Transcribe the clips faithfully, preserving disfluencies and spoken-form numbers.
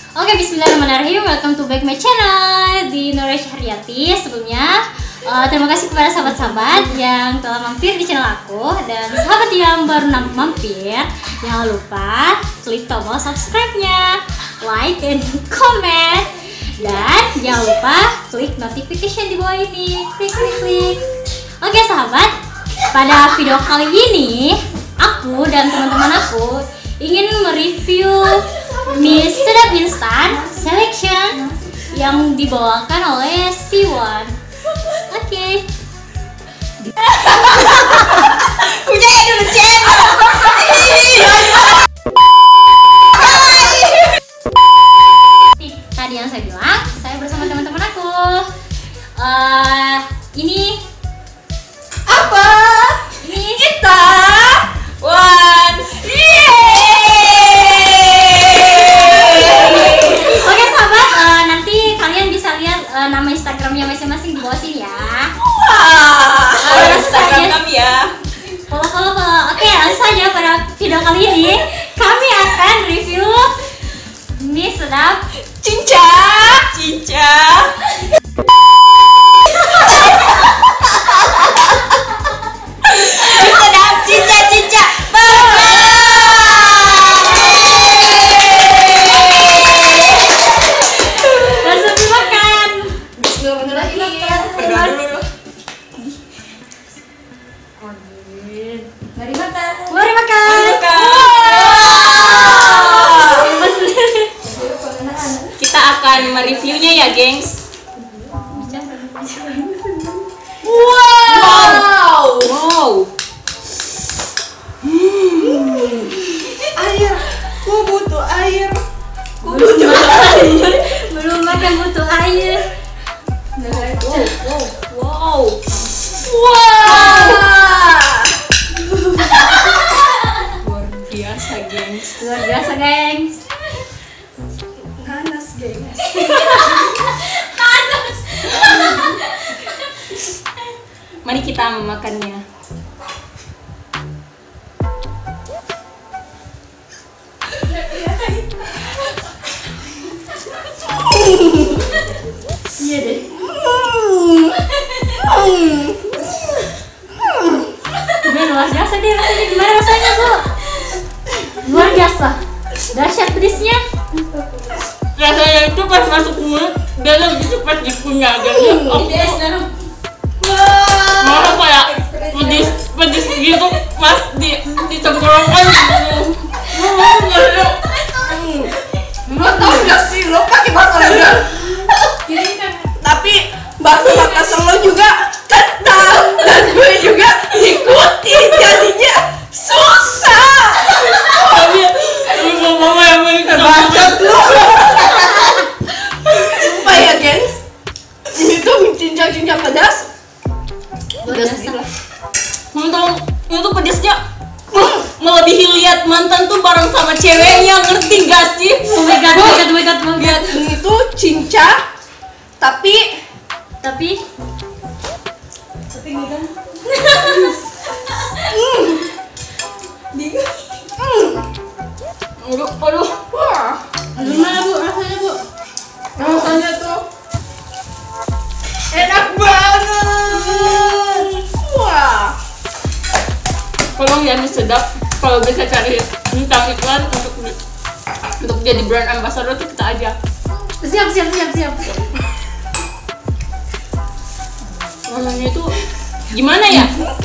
Oke, bismillahirrahmanirrahim. Welcome to back my channel di Nurul Syahriati. Sebelumnya uh, terima kasih kepada sahabat-sahabat yang telah mampir di channel aku, dan sahabat yang baru mampir, jangan lupa klik tombol subscribe-nya, like and comment, dan jangan lupa klik notification di bawah ini. Klik klik klik. Oke sahabat, pada video kali ini aku dan teman-teman aku ingin mereview mie sedap instan selection yang dibawakan oleh Siwan. Oke. Punya dulu channel. Tadi yang saya bilang, saya bersama teman-teman aku. Uh, ini Apa? ini Kita one. Oke sahabat, uh, nanti kalian bisa lihat uh, nama Instagramnya masing-masing di bawah sini ya. Wah, Uh, Instagram saja- kami ya. Follow follow follow. Oke, langsung saja pada video kali ini kami akan review mie sedap Cinca, cinca. Sedap cinca, cinca. langsung dimakan. Bismillahirrahmanirrahim. Berdoa dulu. Mari makan. Mari makan. Kita akan mereviewnya ya, gengs. Wow. Wow. Hmm. Air. Ku butuh air. Ku butuh air. Belum makan butuh air. Wow. Wow. Wow. Luar biasa, gengs. Luar biasa, gengs. Panas, gengs. Mari kita memakannya. Iya deh. Udah luar biasa deh rasanya. Gimana rasanya, Bu? Luar biasa. Dahsyat pedisnya. Rasanya itu pas masuk mulut, dalam itu pas dikunyah aja. Malah kayak pedis, pedis gitu pas di di tenggorokan. Lo tau gak sih, lo pakai bahasa Sunda. Tapi bahasa Makassar lo juga kental, dan gue juga ikuti, jadinya susah. Tapi lu mama yang ini kebacot lo. Sumpah ya, gengs, ini tuh cincang-cincang pedas. Pedas gila. Untung itu pedasnya uh, melebihi lihat mantan tuh bareng sama ceweknya, ngerti gak sih? Oh my god, oh my god, oh my god, oh my god. Lihat ini tuh cinca, tapi Tapi tapi ini kan aduh, aduh, wah, gimana, Bu? Rasanya, Bu? rasanya tuh enak banget. Wah, tolong ya, ini sedap. Kalau bisa cari bintang iklan untuk untuk jadi brand ambassador tuh kita aja. Siap, siap, siap, siap. Rasanya itu gimana ya?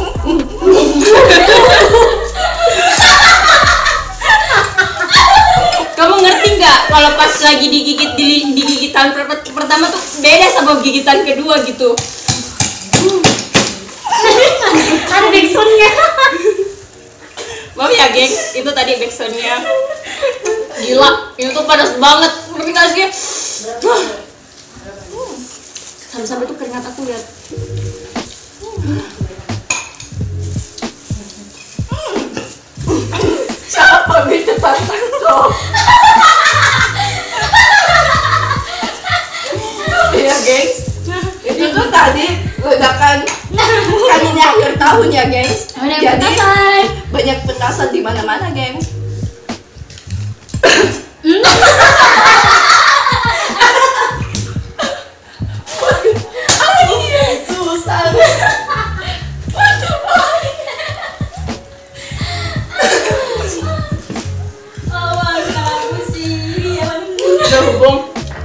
Kamu ngerti nggak kalau pas lagi digigit di, di gigitan per- pertama tuh beda sama gigitan kedua gitu. Ada backsoundnya. Maaf ya, geng, itu tadi backsoundnya. Gila, itu tuh panas banget. Ngerti nggak sih? Sampai-sampai tuh keringat aku lihat. Siapa gitu pasang tuh? Iya, gengs. Itu tuh tadi ledakan kan ini akhir tahun ya, gengs. Banyak Jadi petasan. banyak petasan di mana-mana, gengs.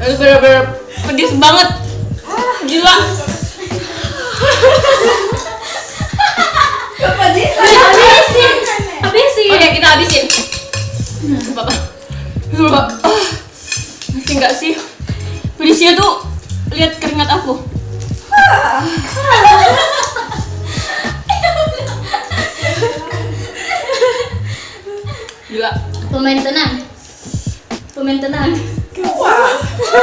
Itu bener-bener pedis banget. Gila. Kepedisan. Habisin. Habisin. Oke, kita habisin. Bapak. Bapak. Ah. Ngerti nggak sih? Pedisnya tuh lihat keringat aku. Gila. Pemain tenang. Pemain tenang. Wah.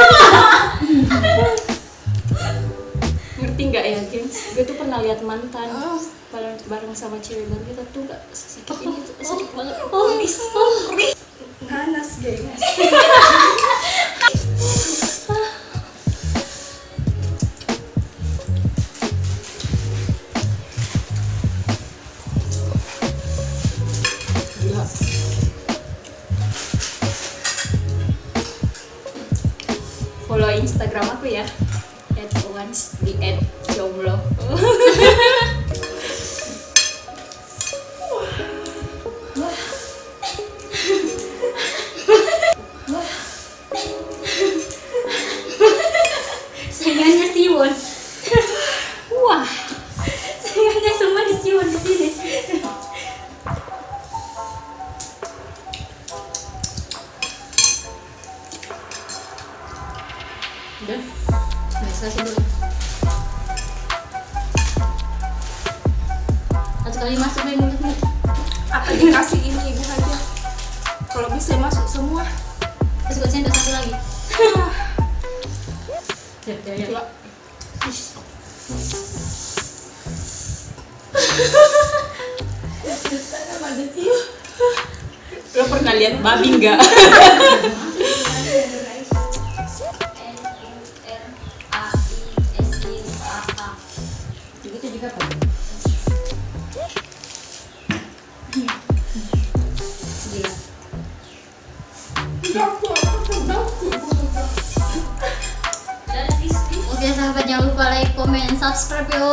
Ngerti nggak ya, gengs? Gue tuh pernah lihat mantan bareng bareng sama cewek baru kita tuh nggak sakit ini, tuh sakit banget. Oh, oh. Panas, gengs. Follow Instagram aku ya, at once di at jomblo. Sayangannya Siwon. Wah, Sayangannya semua di Siwon di sini. udah. Bisa sih dulu. Satu kali masuk dari mulutmu. Apa dikasih ini ibu aja? Kalau bisa masuk semua. Terus gue sendok satu lagi. Ya, ya, ya. Gila. Lo pernah lihat babi nggak? Begitu juga Pak. Oke sahabat, jangan lupa like, comment, subscribe yo.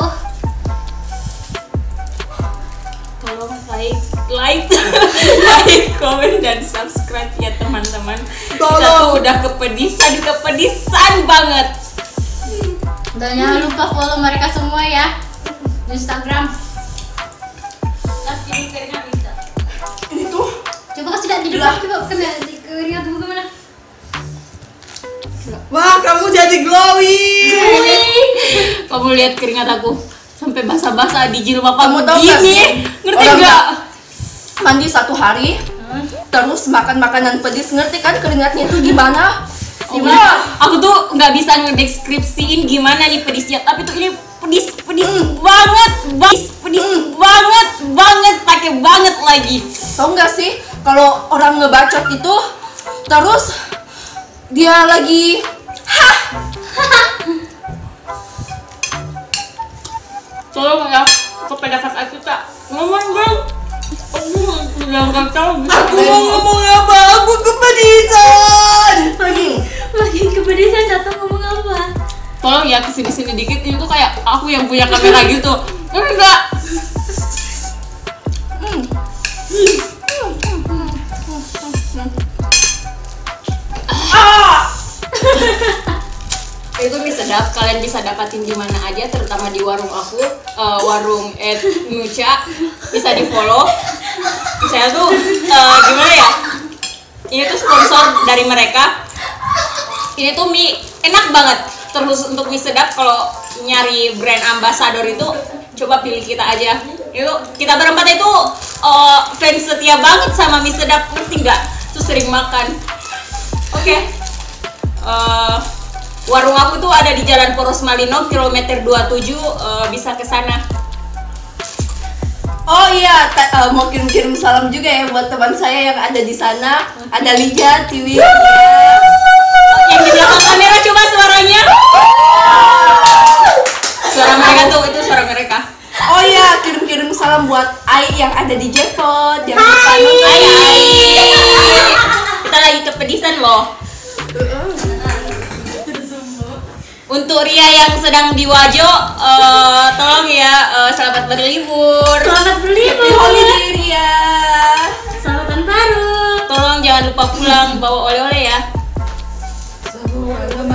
Tolong like, like, like, comment dan subscribe ya teman-teman. Kita tuh udah kepedisan, kepedisan banget. Dan jangan lupa follow mereka semua ya di Instagram. Tapi keringat bisa. Ini tuh. Coba kasih lihat di depan, coba kena di keringat gue mana? Wah, kamu jadi glowing. Kamu lihat keringat aku sampai basah-basah di jilbab Kamu aku tahu nggak gini. sih? Ngerti Orang nggak? Mandi satu hari, terus makan makanan pedis, ngerti kan keringatnya itu gimana? Oh, wah, aku tuh nggak bisa ngedeskripsiin gimana nih pedisnya, tapi tuh ini pedis, pedis banget, pedis, pedis banget, banget, pakai banget lagi. Tahu nggak sih kalau orang ngebacot itu, terus dia lagi hah, Tolong ya, kepada kakak kita ngomong dong. Aku nggak tahu. Aku mau ngomong apa? Aku kepedisan. Lagi, lagi kepedisan jatuh ngomong apa? Tolong ya kesini-sini dikit, ini tuh kayak aku yang punya kamera gitu. Enggak. Hmm. Ah. Itu mie sedap, kalian bisa dapatin di mana aja, terutama di warung aku, uh, warung at Nucha, bisa di follow. Saya tuh uh, gimana ya? Ini tuh sponsor dari mereka. Ini tuh mie enak banget. Terus untuk mie sedap, kalau nyari brand ambassador itu coba pilih kita aja. Itu kita berempat itu uh, fans setia banget sama mie sedap, ngerti nggak? Tuh sering makan. Oke. Okay. Uh, warung aku tuh ada di Jalan Poros Malino, kilometer dua puluh tujuh, uh, bisa ke sana. oh iya, ta- uh, mau kirim-kirim salam juga ya buat teman saya yang ada di sana, ada Liga, Tiwi. Yang di belakang kamera coba suaranya. Suara mereka tuh, itu suara mereka. Oh iya, kirim-kirim salam buat Ai yang ada di Jepot. Jangan lupa Hai, nonton. hai, hai. Kita lagi kepedisan loh. Untuk Ria yang sedang di Wajo, uh, tolong ya, uh, selamat berlibur. Selamat Happy berlibur. holiday Ria. Selamat tahun baru. Tolong jangan lupa pulang bawa oleh-oleh ya. Selamat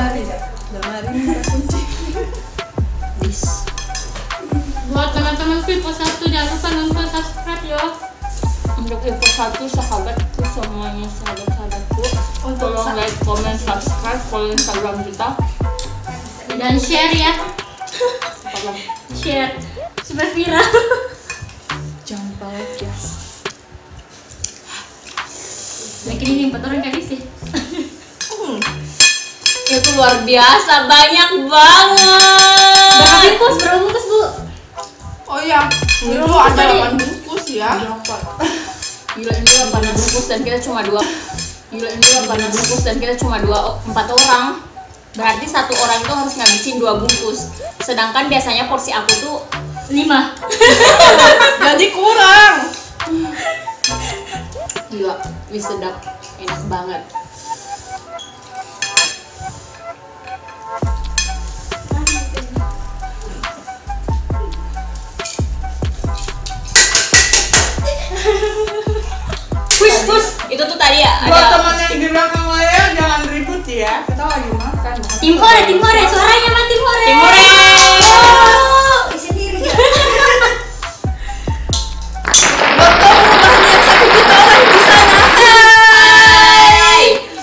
ya untuk info satu sahabatku semuanya, sahabat-sahabatku. Tolong like, comment, subscribe, follow Instagram kita dan share ya. Tolong Share supaya viral. jangan lupa like ya. Lagi ini empat orang kali sih. Hmm. Itu luar biasa, banyak banget. Berapa bungkus? Berapa bungkus bu? Oh ya, itu Bungkus ada tadi. delapan bungkus ya. Gila ini delapan bungkus dan kita cuma dua. Gila ini delapan bungkus dan kita cuma dua empat orang. Berarti satu orang itu harus ngabisin dua bungkus. Sedangkan biasanya porsi aku tuh Lima. Jadi kurang. gila, wih sedap, enak banget. Push push, itu tuh tadi ya Buat ada. teman yang di belakang layar jangan ribut ya. Kita lagi makan. Tim Hore, Tim Hore, suaranya mah Tim Hore. Tim Hore. Oh, sendiri ya. Buat kamu rumahnya satu juta orang di sana. Hai.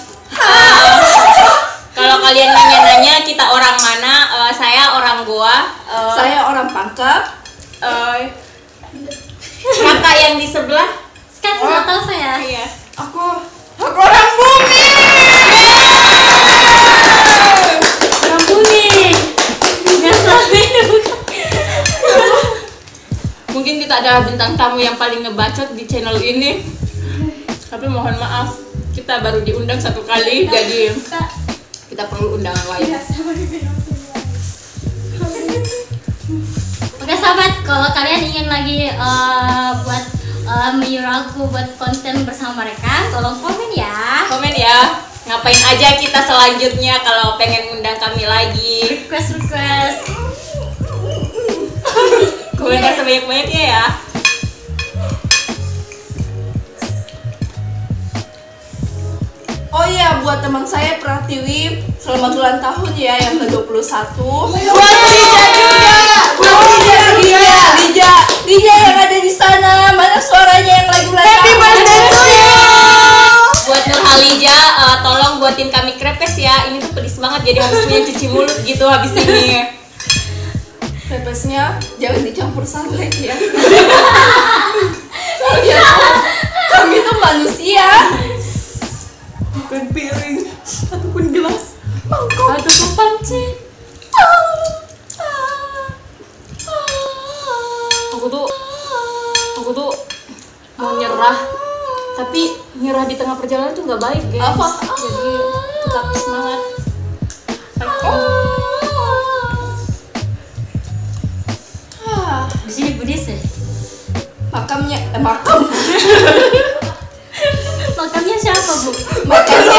Kalau kalian nanya-nanya kita orang mana, eh, saya orang Goa. eh, Saya orang Pangkep. eh, kakak yang di sebelah. Kan nggak tahu saya. Iya. Aku aku orang bumi. Orang bumi. Nggak tahu. Mungkin kita adalah bintang tamu yang paling ngebacot di channel ini. Tapi mohon maaf, kita baru diundang satu kali, jadi kita perlu undangan lain. Oke sahabat, kalau kalian ingin lagi eh, buat uh, menyuruhku buat konten bersama mereka, tolong komen ya. Komen ya, ngapain aja kita selanjutnya kalau pengen ngundang kami lagi. Request request. Komentar sebanyak-banyaknya ya. Oh iya, buat teman saya Pratiwi, selamat ulang tahun ya yang ke dua puluh satu. Buat Lija juga. Buat Lija, Lija, Lija, Lija yang ada di sana. Mana suaranya yang lagi ulang tahun? Happy birthday to you. Buat Nur Halija, eh, tolong buatin kami krepes ya. Ini tuh pedis banget, jadi harus punya cuci mulut gitu habis ini. Pepesnya jangan dicampur sarlek ya. Soalnya kami tuh manusia. Bukan piring ataupun gelas. Ataupun panci. Aku tuh, aku tuh mau nyerah, tapi nyerah di tengah perjalanan tuh nggak baik guys. Apa? Jadi tetap semangat. Di sini Budis ya. Makamnya, eh, makam, Makamnya siapa bu? makamnya,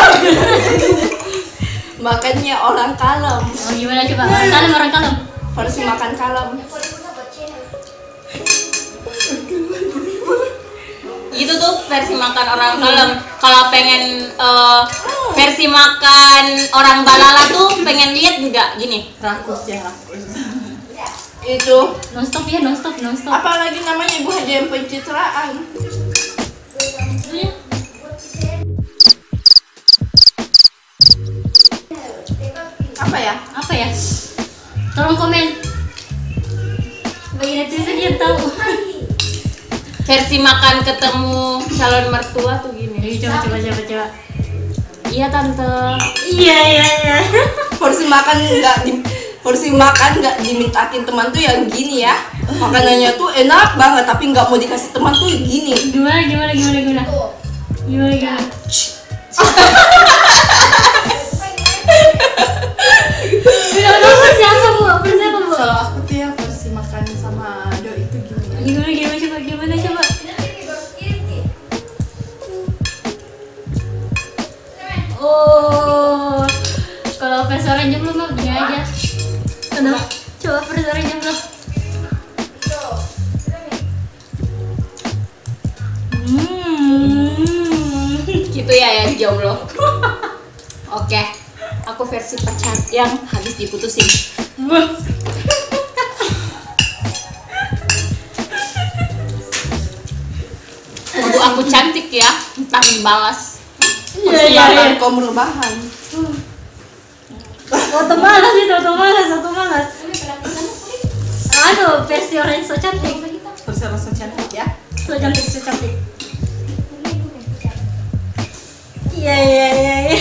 makannya orang kalem. Oh gimana coba? Orang kalem orang kalem. Versi makan kalem. Itu tuh versi makan orang kalem. Kalau pengen eh, versi makan orang balala tuh pengen lihat nggak gini? Rakus ya rakus. Itu Non-stop ya, non-stop, non-stop. apalagi namanya ibu hadiah pencitraan. Iya. Apa ya? Apa ya? Tolong komen. Bagi netizen yang tahu. Versi makan ketemu calon mertua tuh gini. Ayo coba coba coba coba. Iya tante. Iya iya iya. Porsi makan nggak di porsi makan nggak dimintakin teman tuh yang gini ya. Makanannya tuh enak banget tapi nggak mau dikasih teman tuh gini. Gimana gimana gimana gimana? Gimana gimana? Gimana versi apa bu? Versi apa bu? Kalau aku tuh ya versi makan sama do itu gini. Gimana gimana coba gimana coba? Oh, kalau versi orang jomblo mah gini aja. Kenapa? Coba versi orang jomblo. Hmm. Gitu ya ya jomblo. Oke, aku versi pacar yang habis diputusin. Waktu aku cantik ya, entah dibalas. Iya iya iya. Kaum rebahan. Foto malas itu, foto malas, foto malas. Aduh, versi orang so cantik. Rasa-rasa cantik ya. So cantik, so cantik. Iya iya iya iya.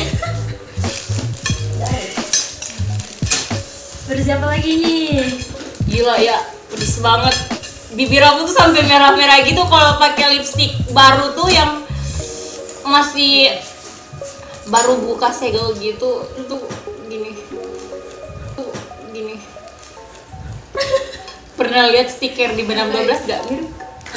Versi apa lagi nih? Gila ya, pedes banget. Bibir aku tuh sampai merah-merah gitu kalau pakai lipstick baru tuh yang masih baru buka segel gitu tuh gini. Tuh gini. Pernah lihat stiker di Benam dua belas gak mirip?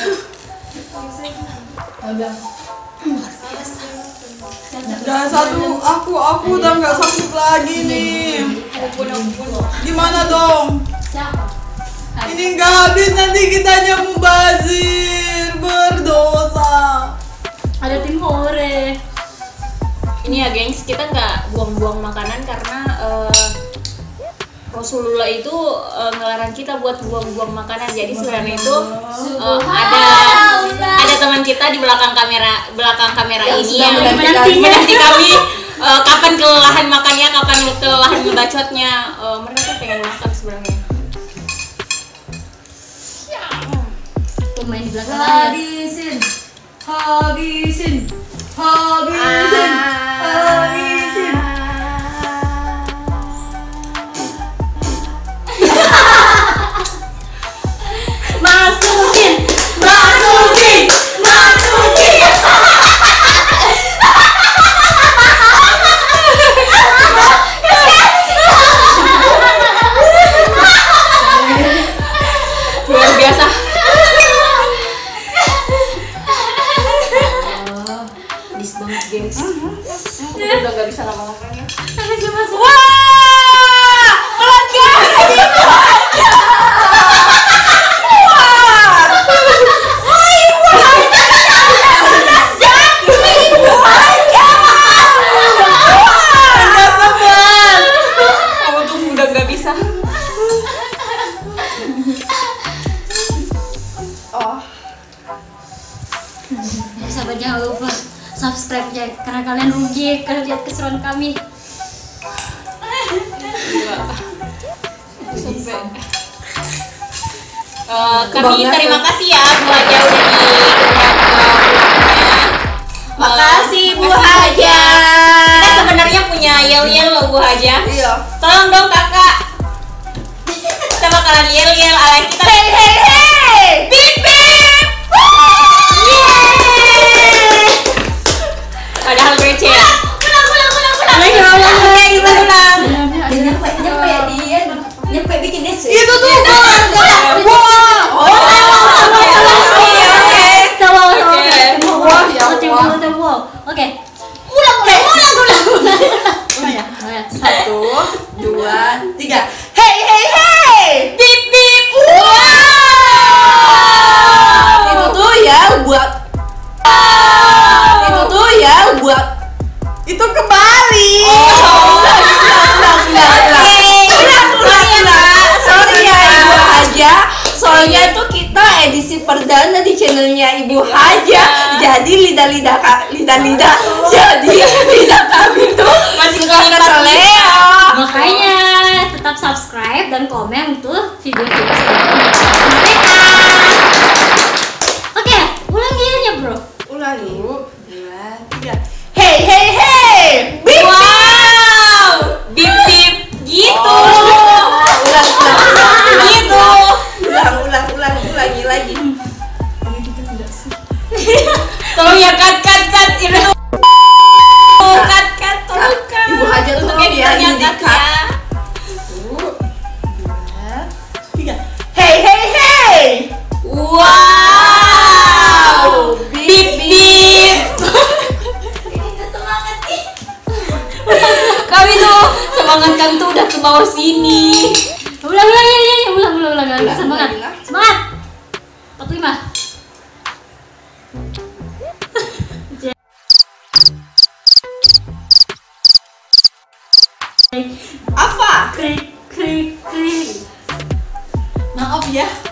Jangan satu, aku aku udah nggak sanggup lagi nih. Gimana dong? Ini nggak habis nanti kitanya mubazir, berdosa. Ada tim hore. Ini ya gengs, kita nggak buang-buang makanan karena eh, Rasulullah itu uh, ngelarang kita buat buang-buang makanan. Jadi sebenarnya itu uh, ada ada teman kita di belakang kamera belakang kamera Yang ini sedang yang menanti kami. menanti kami uh, kapan kelelahan makannya, kapan kelelahan membacotnya. Uh, mereka tuh pengen makan sebenarnya. Pemain di belakang layar. Habisin, habisin, habisin, habisin. Masukin, Masukin, masukin. Luar biasa. Oh, dis banget gengs. Aku udah gak bisa lama-lama ya. Wah, lega ibu aja. Wah, wah ibu aja. Sudah jadi ibu aja. Gak sabar. Aku tuh udah gak bisa. Oh, sahabat jangan lupa subscribe ya, karena kalian rugi kalau lihat keseruan kami. Sampai Uh, kami Bangga terima tuh. kasih ya Bu Haja udah diundang ke rumahnya. Makasih Bu makasih, Haja. Kita sebenarnya punya yel-yel loh Bu Haja. iya. Tolong dong kakak. Kita bakalan yel-yel ala kita. Hey hey hey. Bip bip. Padahal receh ya. Ulang ulang ulang ulang. Lagi ulang Oke, kita ulang. Nyampe nyampe dia nyampe bikin desi. Itu tuh keluarga. Wah. Oh, oke oke. Coba Oke. Wah, ya Allah. Coba. Oke. Ulang ulang ulang ulang. Oke. Satu, dua, tiga. Hey hey hey. Bip bip. Itu tuh ya buat. Itu tuh ya buat. Itu kembali. Ulang, ulang, ulang, ulang, ulang. Sorry ya Ibu Haja. Soalnya tuh kita edisi perdana di channelnya Ibu Haja. Jadi lidah-lidah kak, lidah-lidah. Jadi lidah kami tuh Masih suka kehilangan keseleo. Makanya tetap subscribe dan komen untuk video-video selanjutnya. Oke, ulang yelnya bro. Ulangi. Dua, tiga. Hey hey hey. Bip. Wow. Bip bip gitu. Ulang, ulang, ulang, ulang. Gitu. Ulang, ulang, ulang, ulangi lagi. Tolong ya cut cut cut ini tuh. Cut cut tolong cut. Ibu Haja tuh Untuk ya editornya ini cut di-cut. ya. Tiga. Hey hey hey. Wow. Bip bip. Kami tuh semangat kami tuh udah ke bawah sini. Ulang ulang yelnya, ulang ulang ulang. Ulang, Semangat. ulang. Semangat. empat puluh lima. Apa? Krik krik krik. Maaf ya.